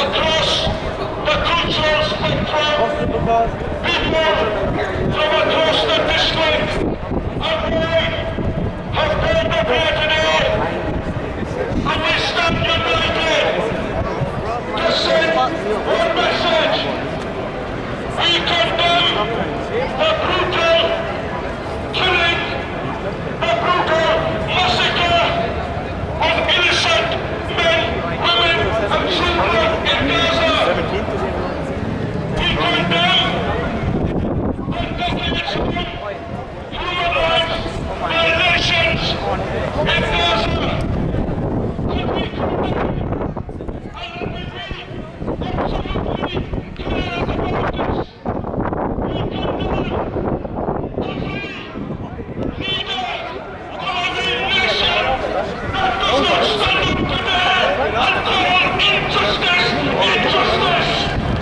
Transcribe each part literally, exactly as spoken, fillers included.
across the cultural spectrum. People from across the district and wide have gathered here today, and we stand united to send one message. We condemn the brutal killing, the brutal massacre of innocent men, women and children in Gaza. We condemn the definition of human rights violations in Gaza. And we condemn, and let me be absolutely clear about this. We condemn every leader of every nation that does not stand up today and call injustice injustice.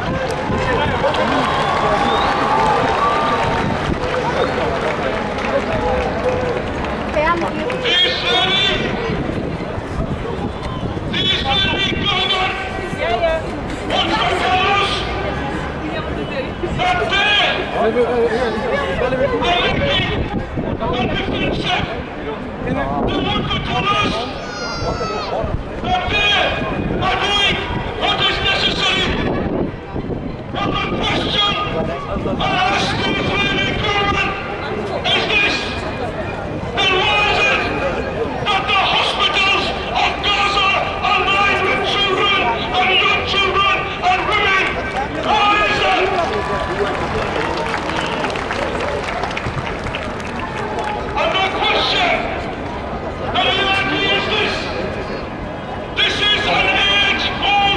These very, these very government want to tell us that they are making a defensive. They want to tell us that they are doing what is necessary. But the question I ask the Israeli government is this: then why is it that the hospitals of Gaza are lined with children and young children and women? Why is that? And the question, the reality is this: this is an age-old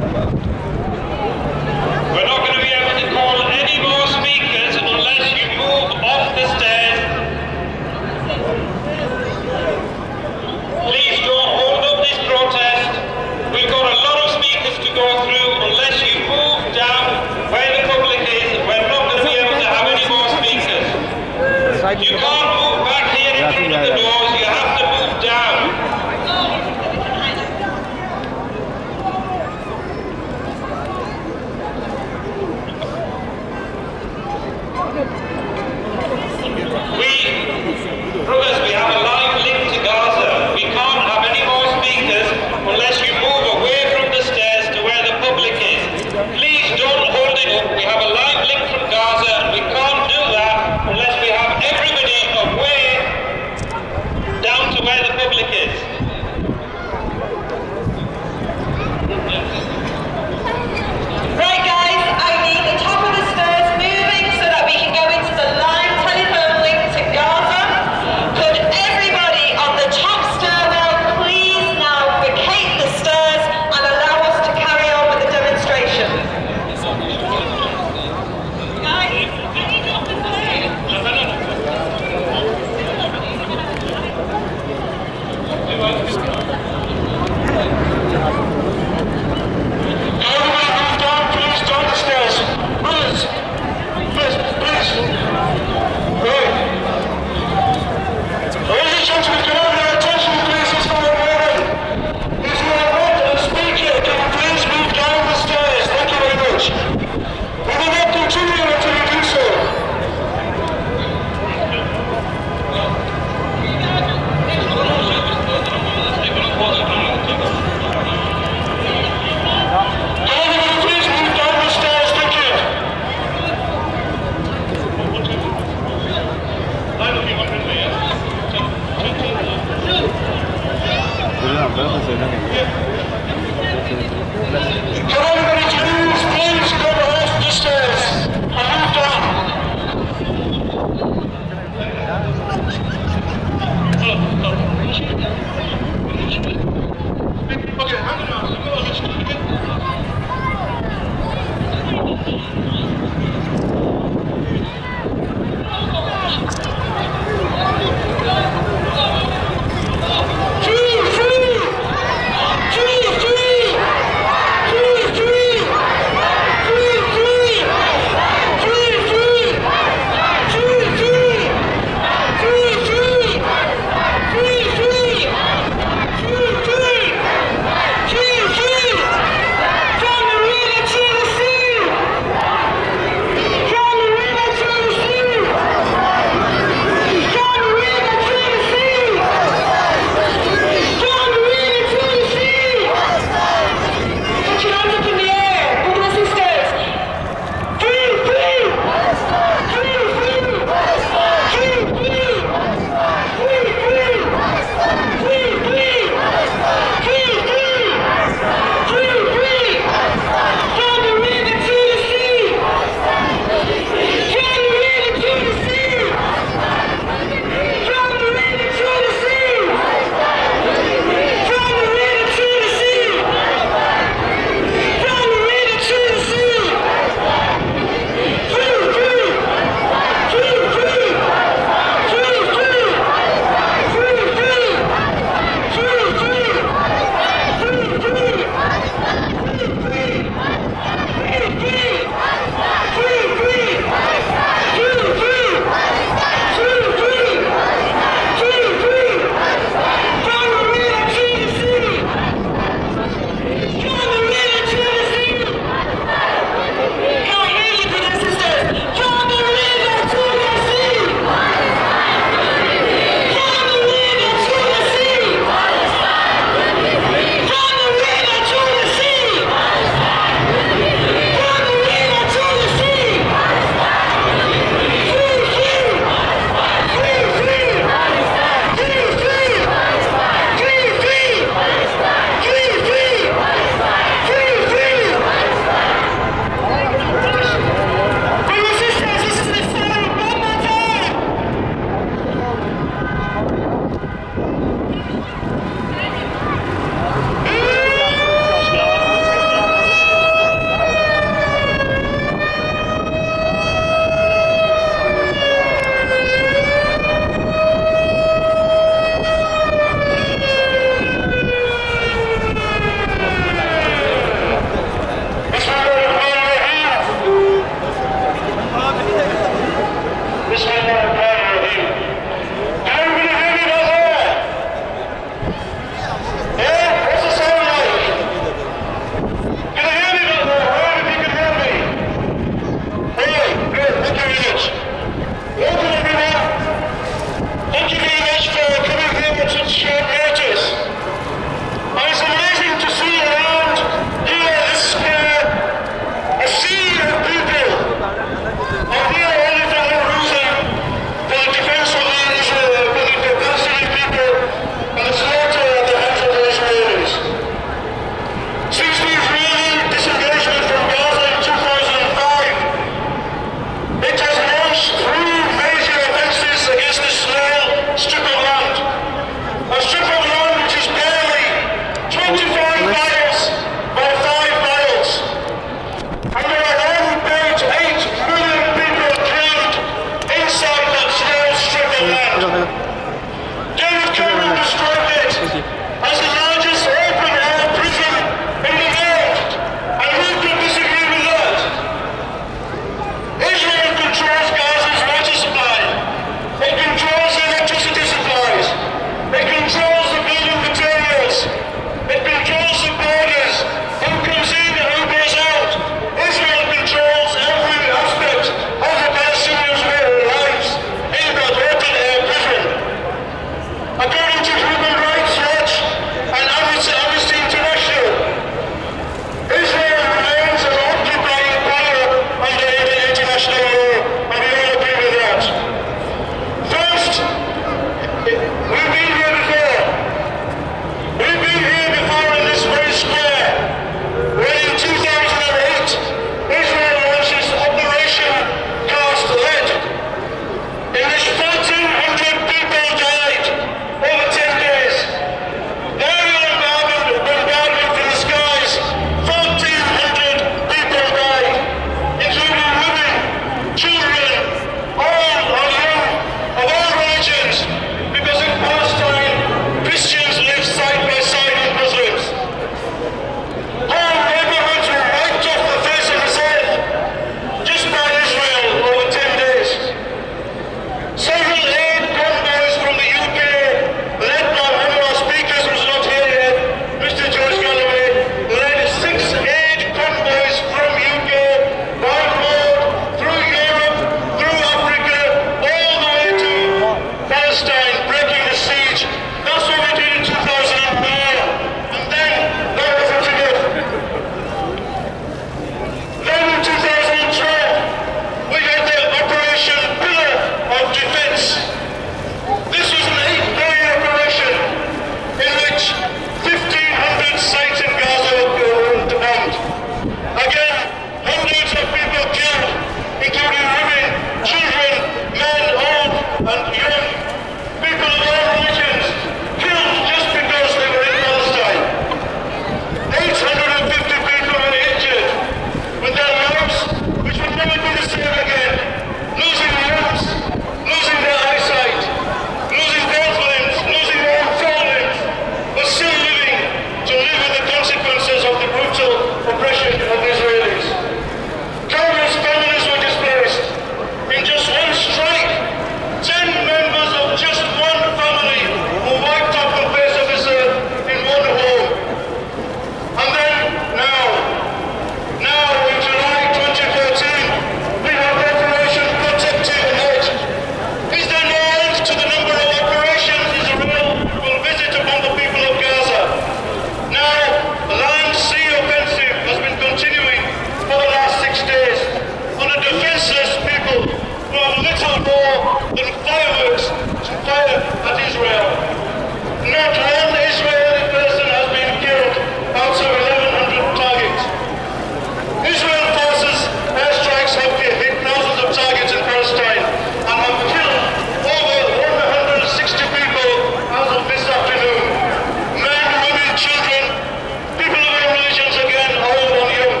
more than fireworks to fire at Israel. Not one Israeli person has been killed out of eleven hundred targets. Israel forces airstrikes have hit thousands of targets in Palestine and have killed over one hundred sixty people as of this afternoon. Men, women, children, people of all religions again, old and young.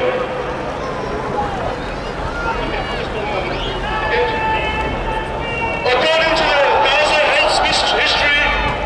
According to the Gaza Health history,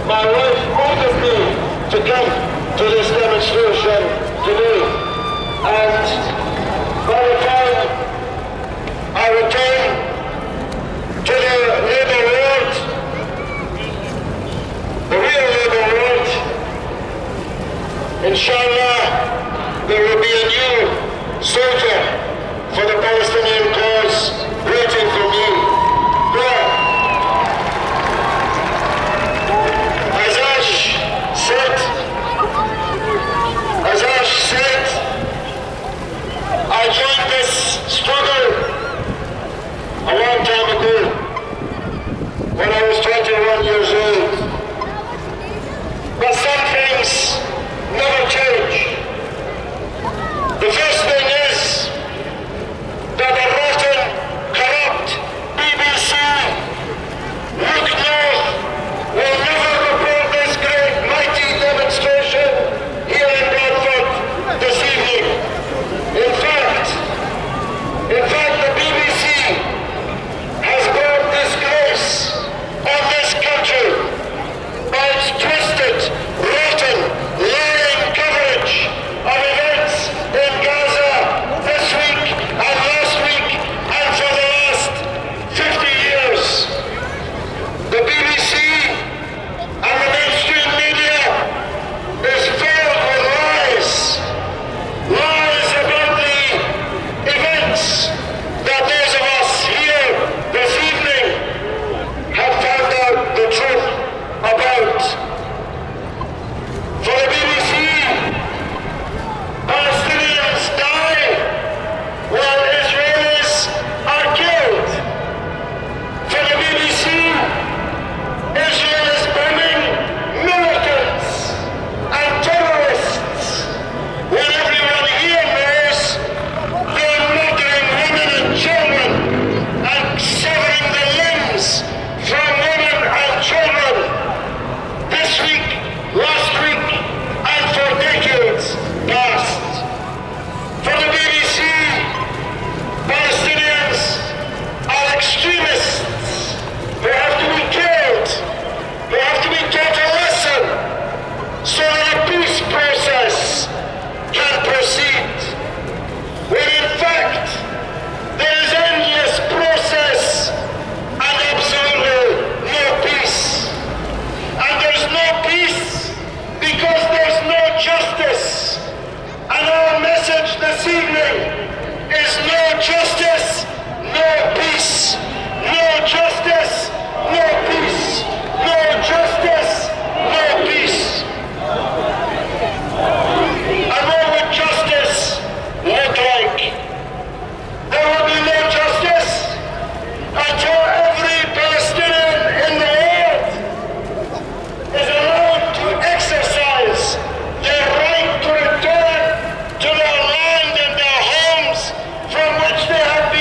my wife ordered me to come to this demonstration today. And by the time I return to the labour world, the real labour world, inshallah, there will be a new soldier for the Palestinian cause waiting for me. But as Ash said, as Ash said, I joined this struggle a long time ago when I was twenty-one years old. But some things never change. The first thing is that the rotten, corrupt B B C, look north, will never report this great, mighty demonstration here in Bradford this evening. In fact, in fact, the B B C has brought disgrace on this country by its twisted, rotten, lying coverage of events in Gaza this week and last week and for the last fifty years. The B B C and the mainstream media is filled with lies. Lies about the events that those of us here this evening have found out the truth about. For the B B C, Palestinians die while Israelis are killed. For the B B C, Israel is bombing militants and terrorists when everyone here knows they're murdering women and children and severing the limbs from women and children this week, last week, and for decades past. For the B B C, Palestinians are extremists who have to be killed, who have to be taught a lesson so that a peace process can proceed. When in fact, there is endless process and absolutely no peace. And there's no peace because there's no justice. And our message this evening is no justice, no peace. No justice, no peace. No justice, no peace. And what would justice look like? There will be no justice until every Palestinian in the world is allowed to exercise their right to return to their land and their homes from which they have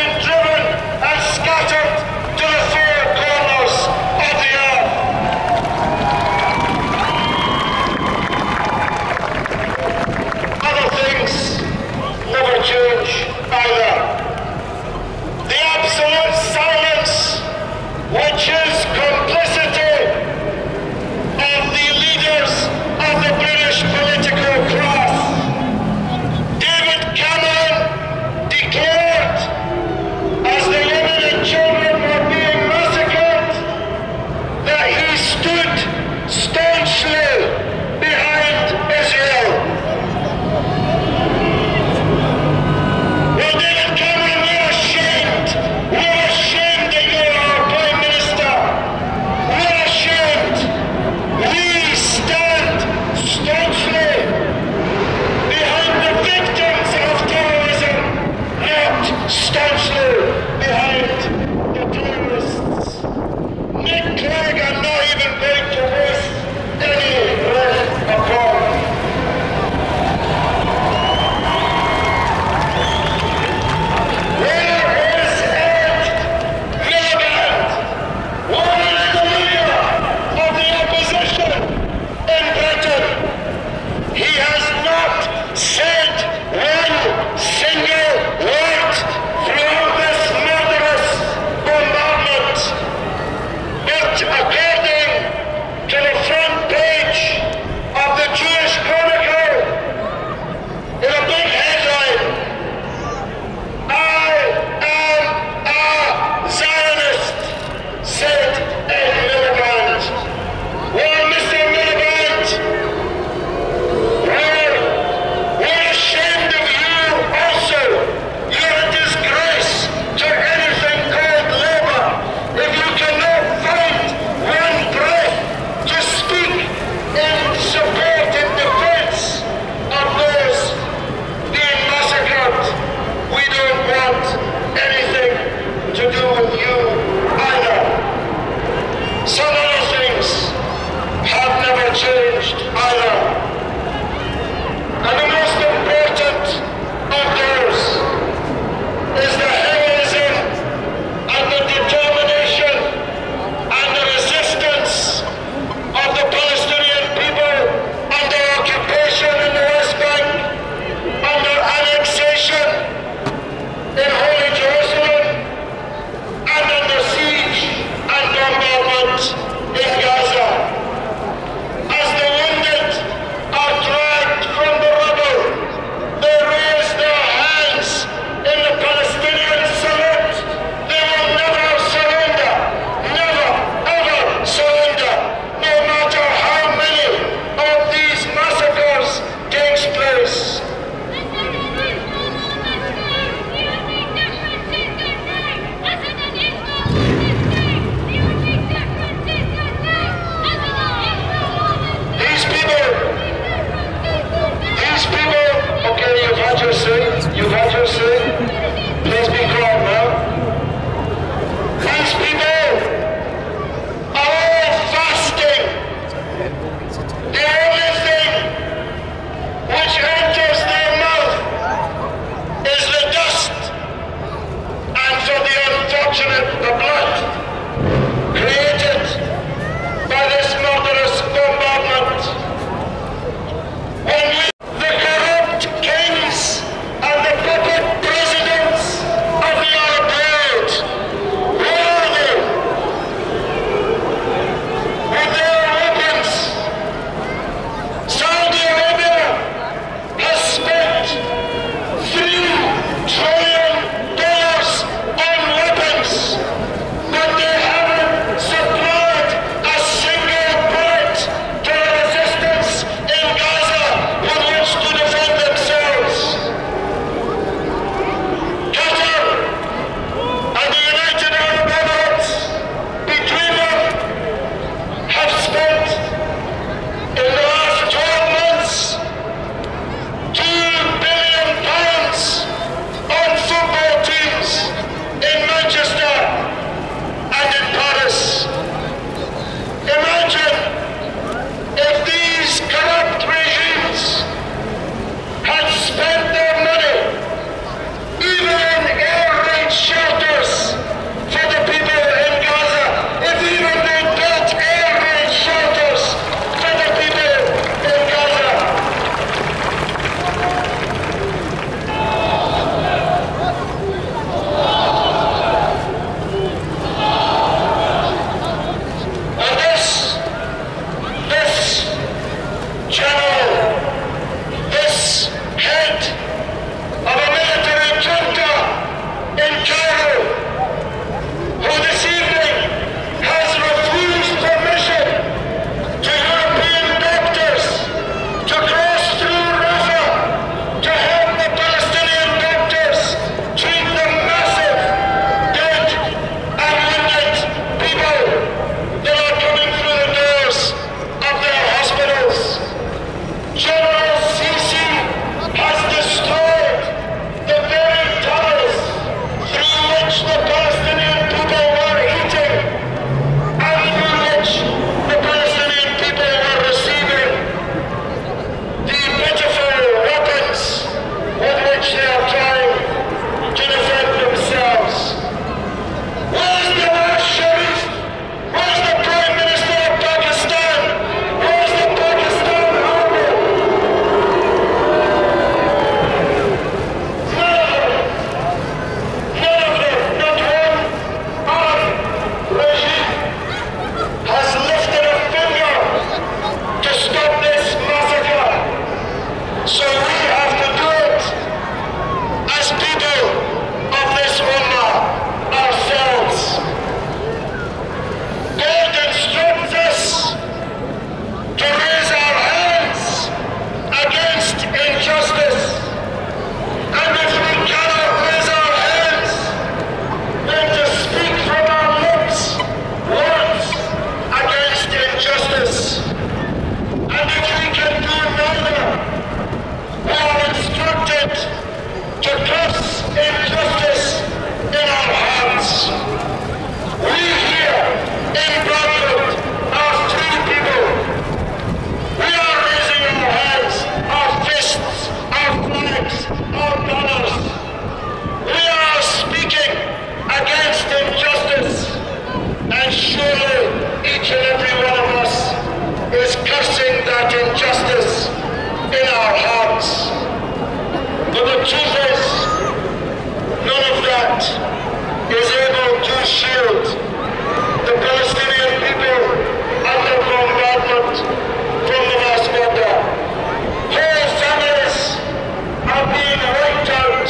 injustice in our hands. We here in Bradford are free people. We are raising our hands, our fists, our flags, our banners. We are speaking against injustice, and surely each and every one of us is cursing that injustice in our hearts. But the truth is, none of that is able to shield the Palestinian people under bombardment from the mass murder. Whole families are being wiped out.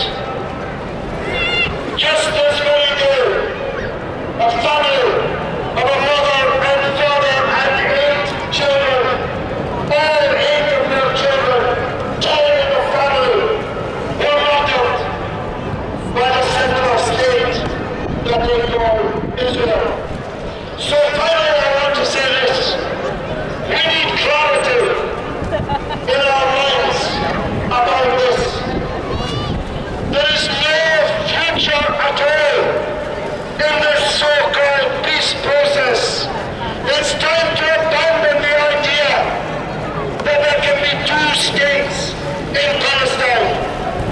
Just this very day, a family of a mother and father and eight children, all eight of their children, told in the family, were murdered by the secular state that they call Israel. So finally I want to say this. We need clarity in our minds about this. There is no future at all in this so-called peace process. It's time to abandon the idea that there can be two states in Palestine.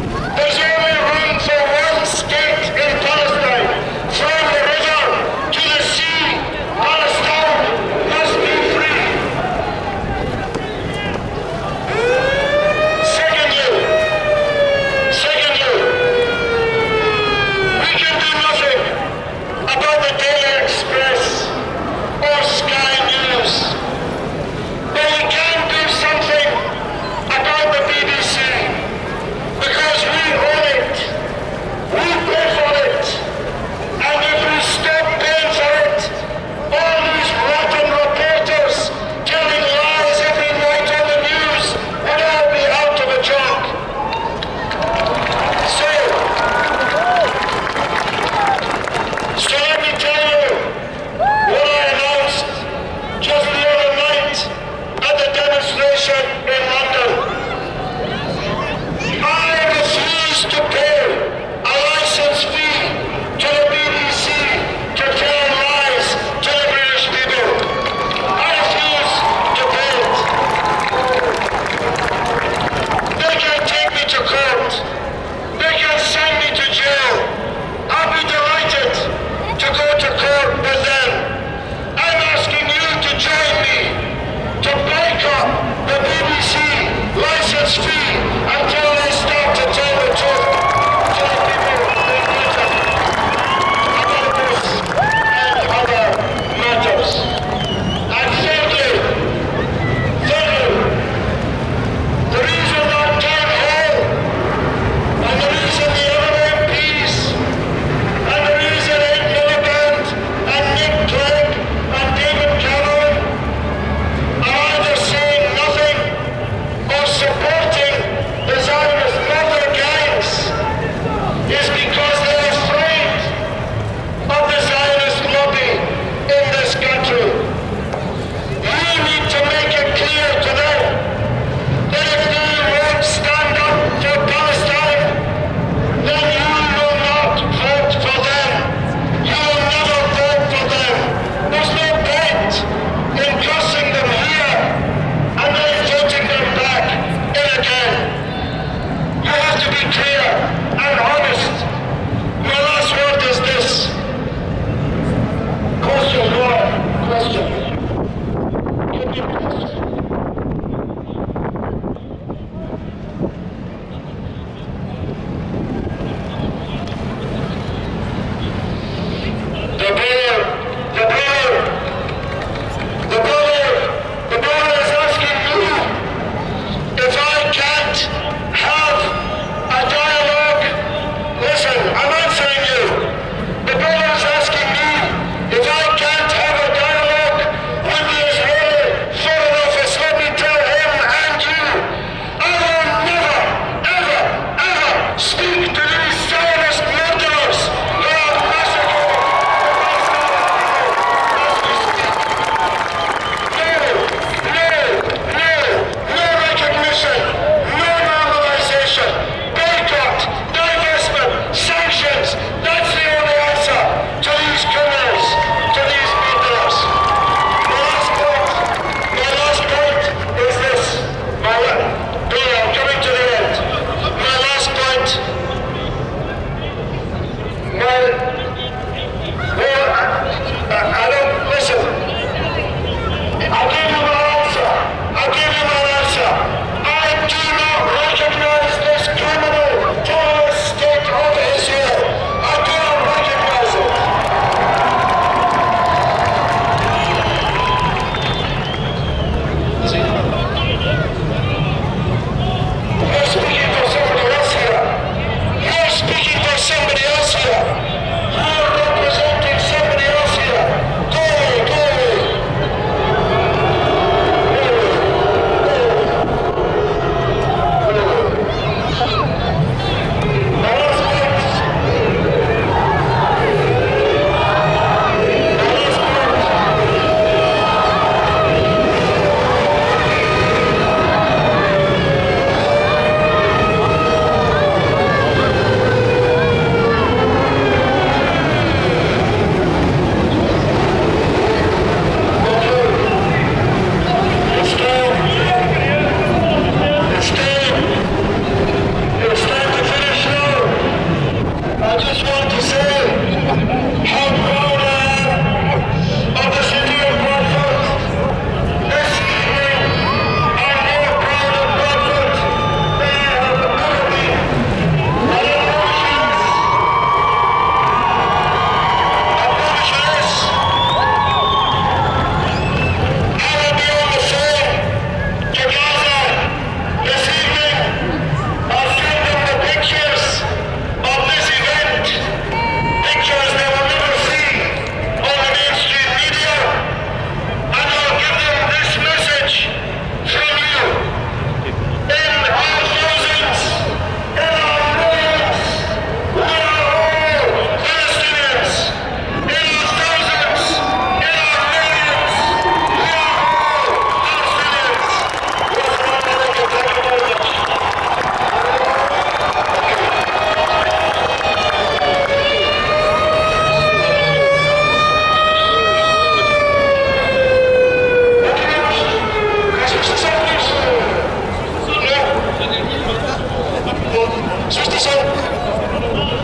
There's only room for one state in Palestine, from the river to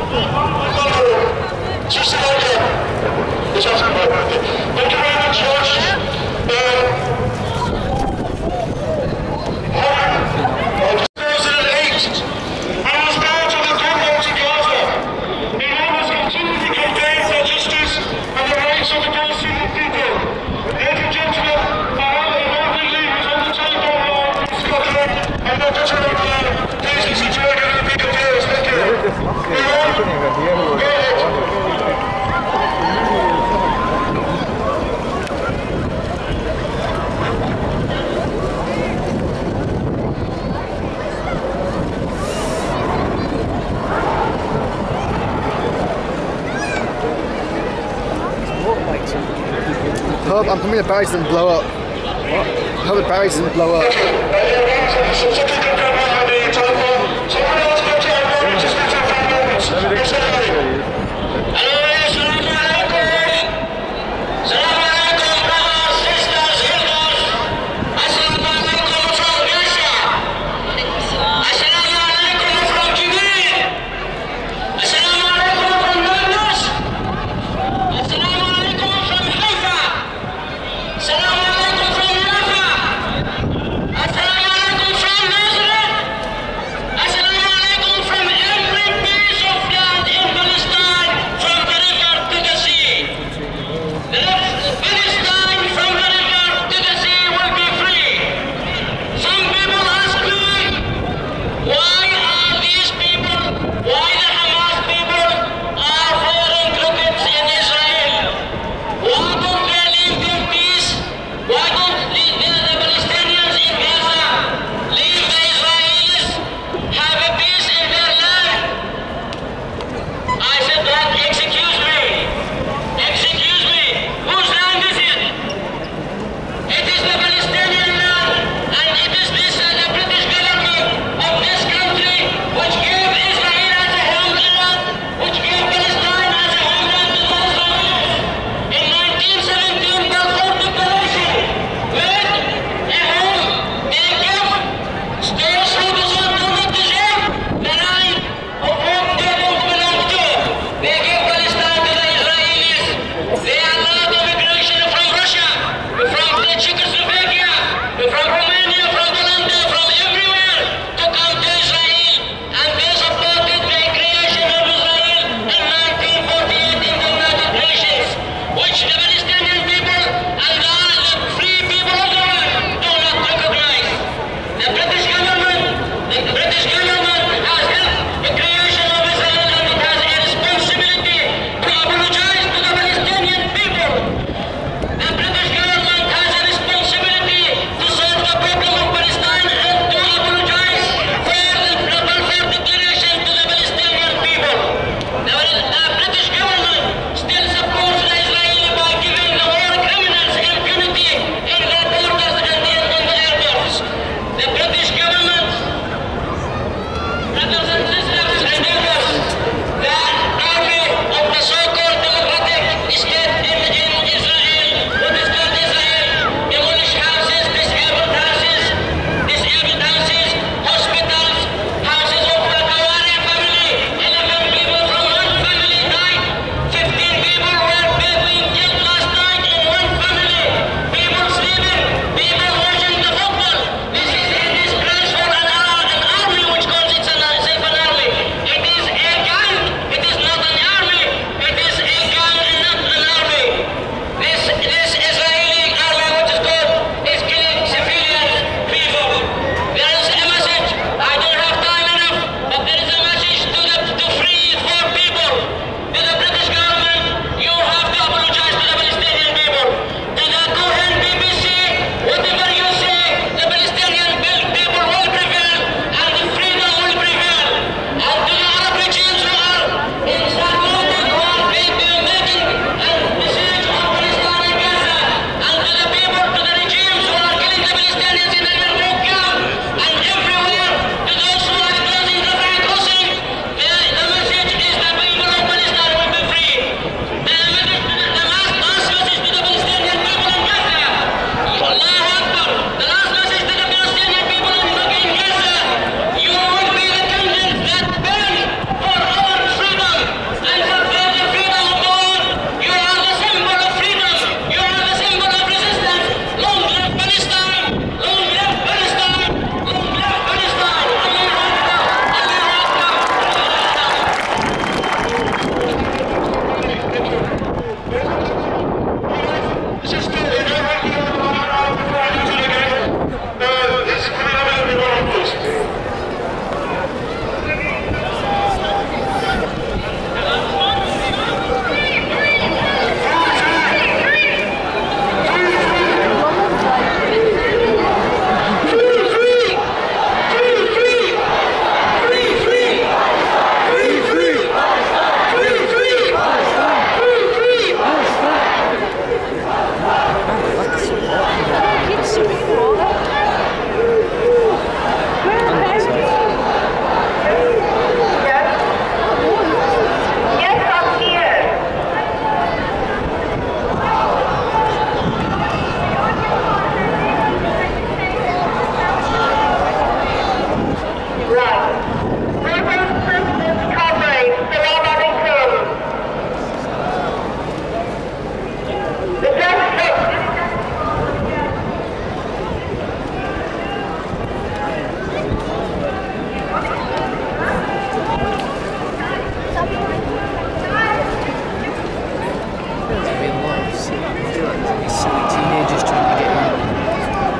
Just about that. It's also my birthday. Thank you very much, George. two thousand eight, I was bound to the gunboat to Gaza. In order to continue to campaign for justice and the rights of the Palestinian people. Ladies and gentlemen, I have a lovely lead who's on the telephone line from Scotland. I'm not the telephone line. Please listen to it and big applause. Thank you. I hope I'm coming to barracks and blow up. What? I hope the barracks didn't blow up. Assalamu alaikum from Rafah. Assalamu alaikum from Massacre.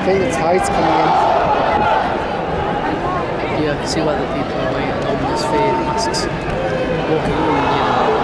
think the tide's coming in. Yeah, I can see why the people are wearing ominous fade masks. Walking in, you know.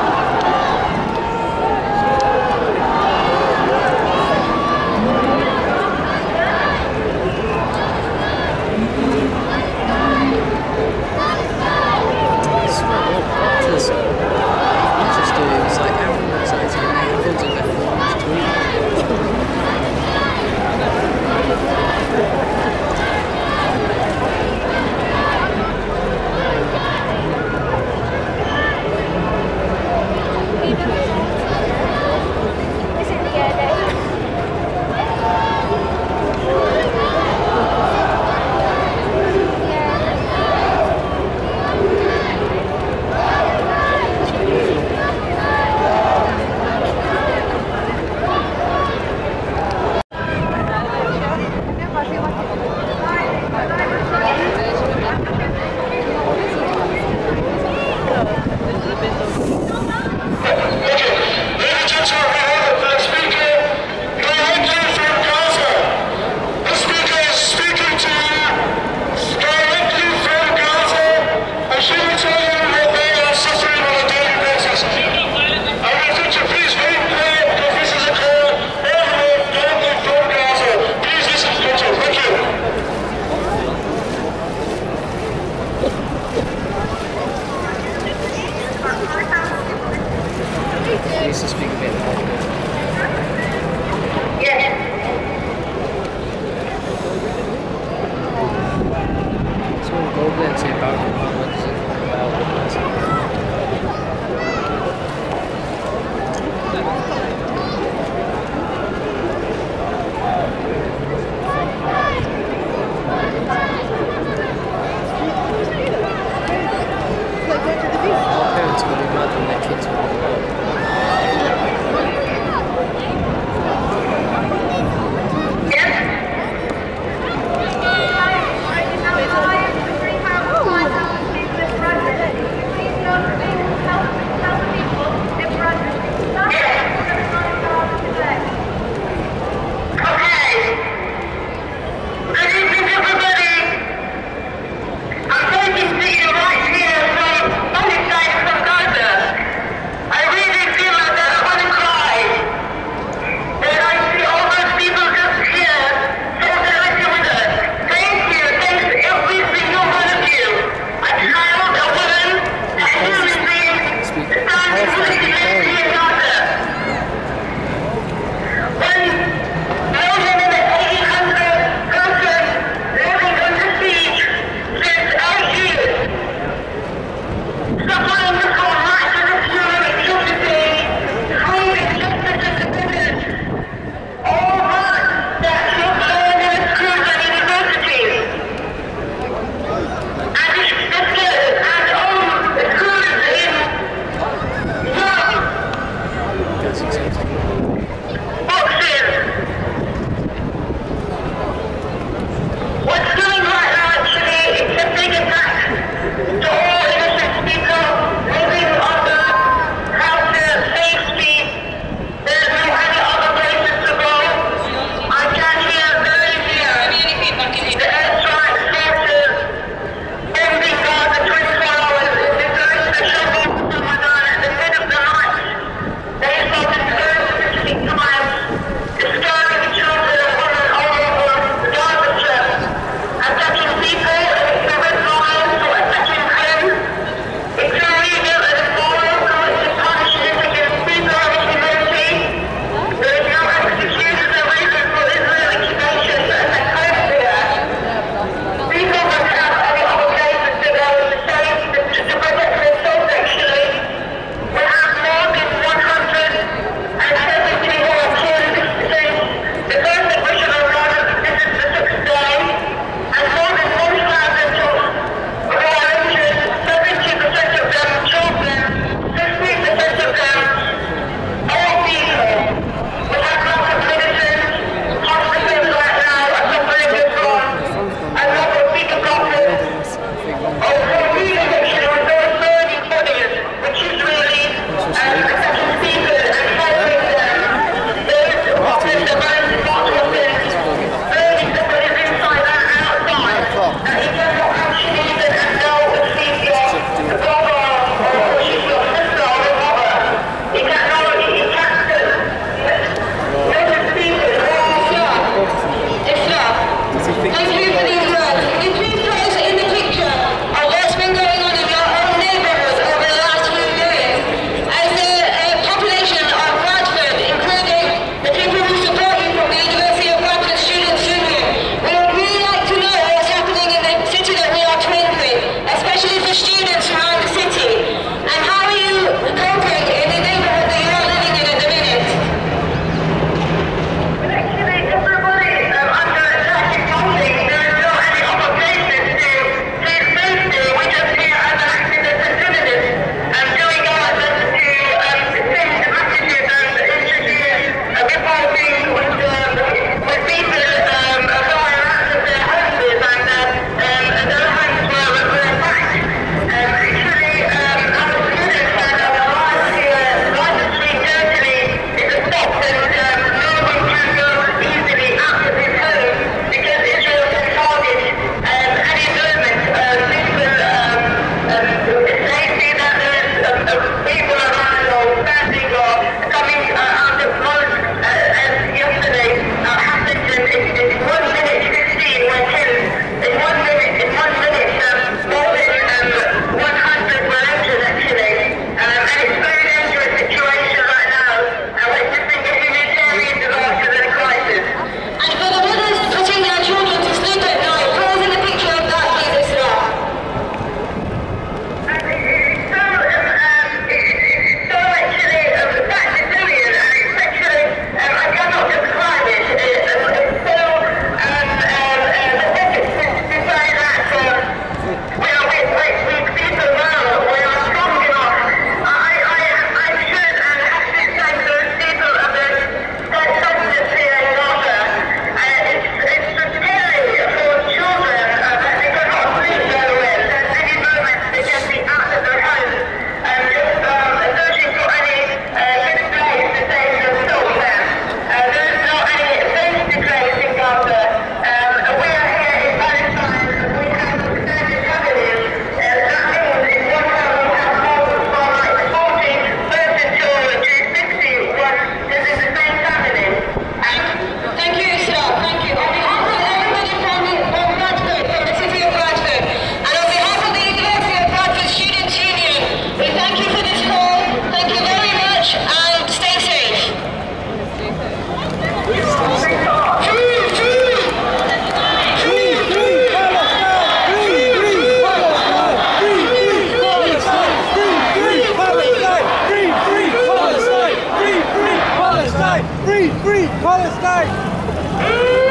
Palestine!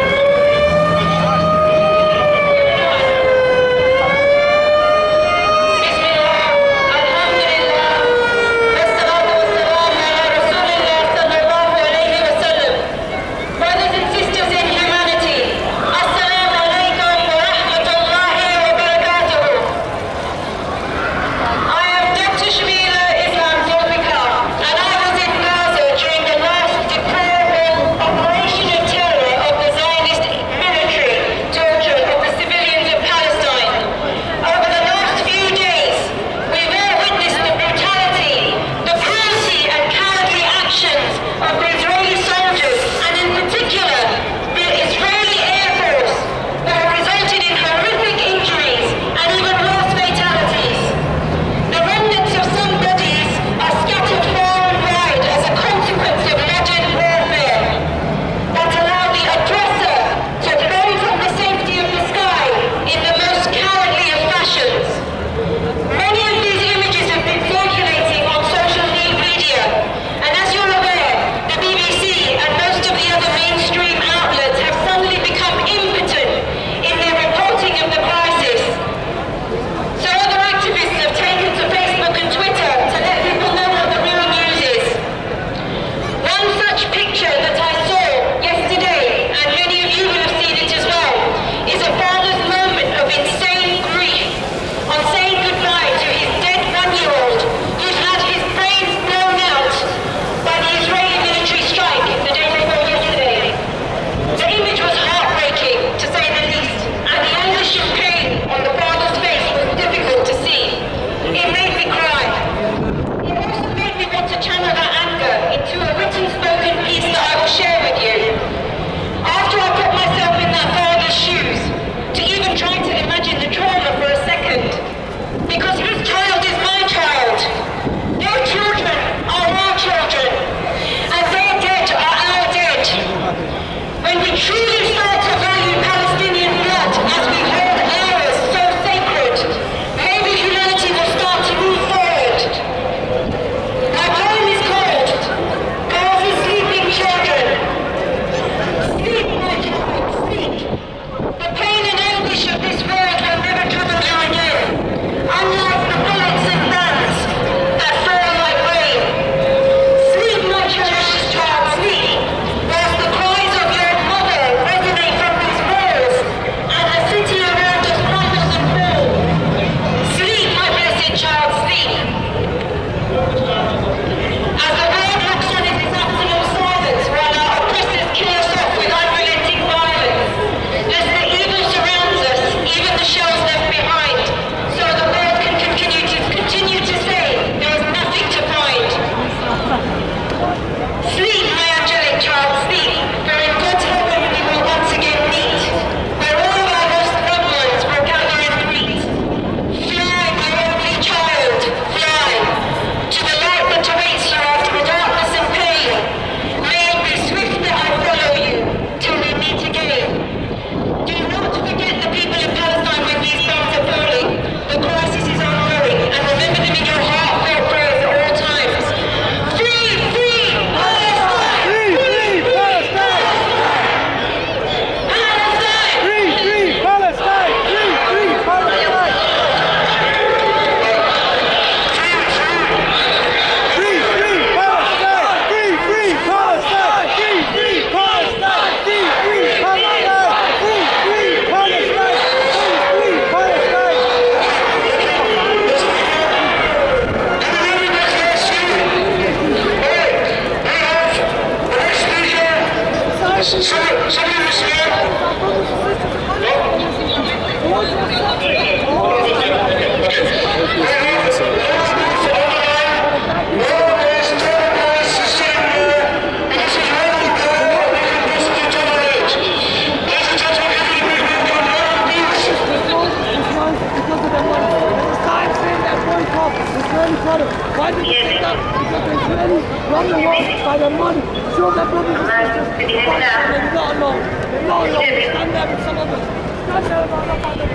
Why did they say that? Because they clearly run the world by their money. Show their brothers and sisters. Why are they not alone? They're not alone. Stand there with some others. Stand there with other others.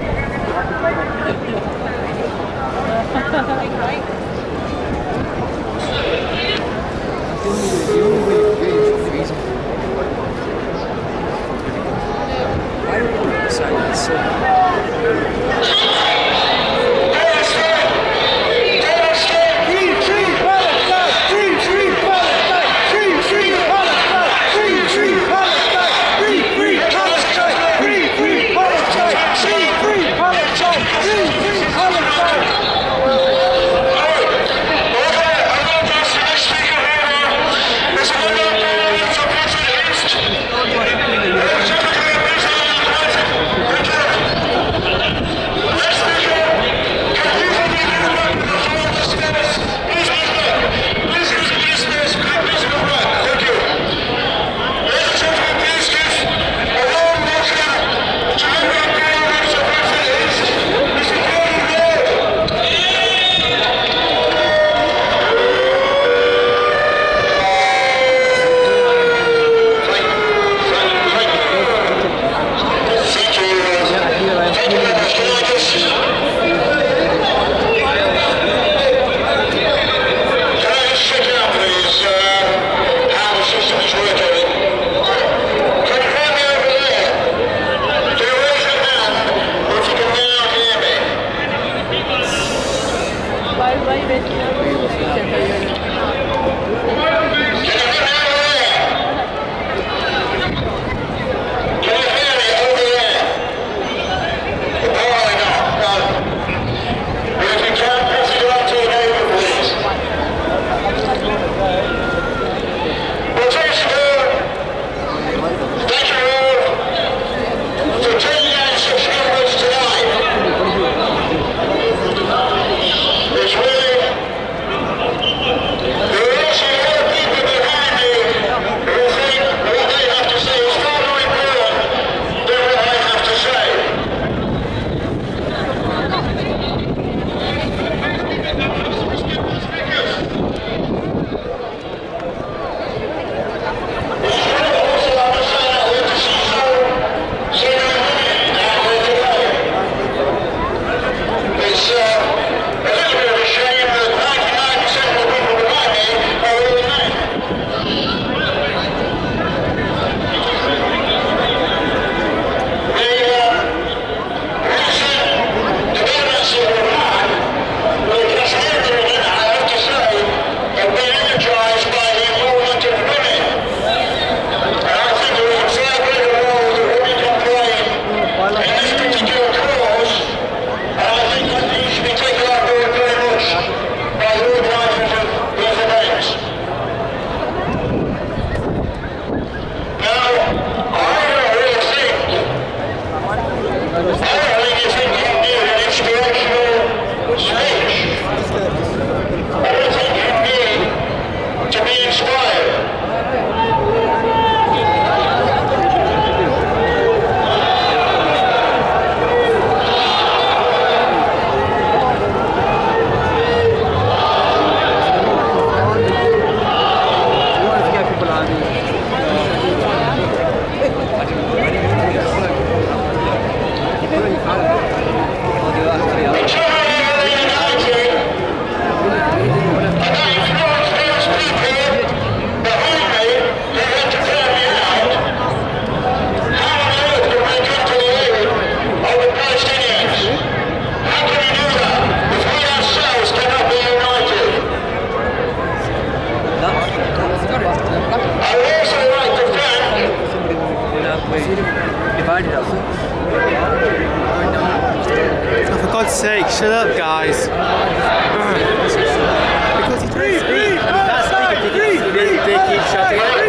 The only way to freeze sake, shut up, guys. Because he's trying to speak, and he can't speak if he keeps, if they keep shouting out.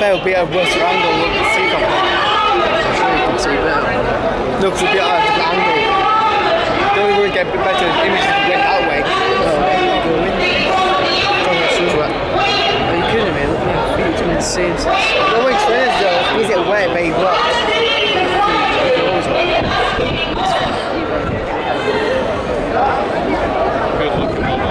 fair, it'll be a worse angle, we'll see properly. I'm sure you can see better. No, because it'll be at a different angle. Then we would get a better image if we went that way. Are you kidding me? Look at my feet, it's been the same since. No way trainers though, these get wet, but he works. Always wet. Good looking one.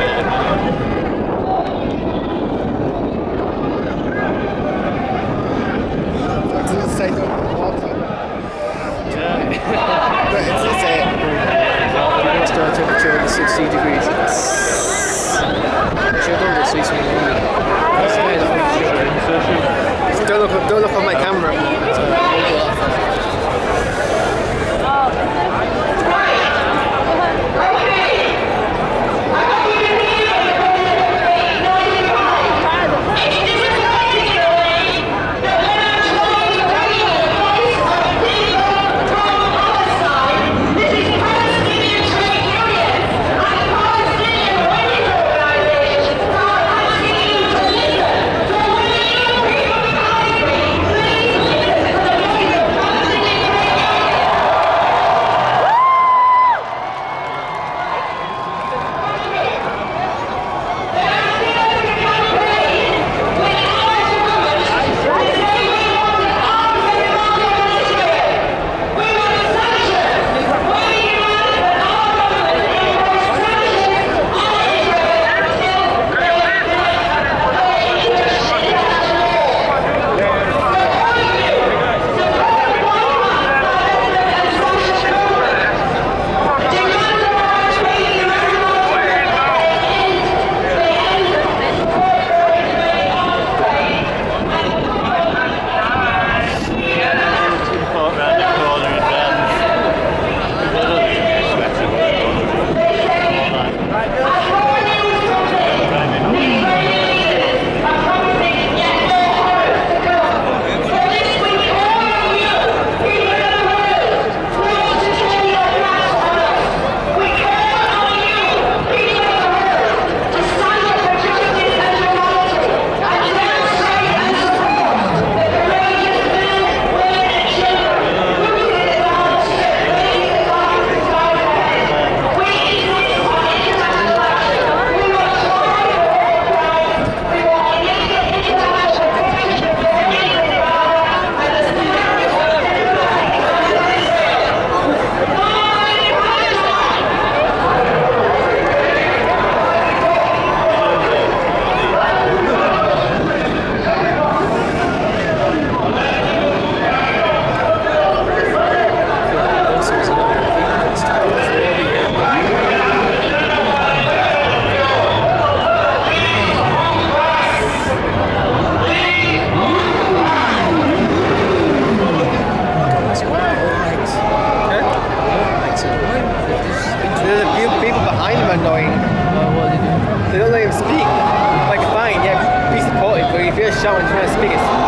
It doesn't say don't water. Yeah. But it doesn't say it. The start temperature of sixty degrees. Actually, I don't go see something wrong. That's the way that I'm Don't look, don't look on my camera. They don't let him speak. Like, fine, yeah, be supportive, but if you're shouting trying to speak, it's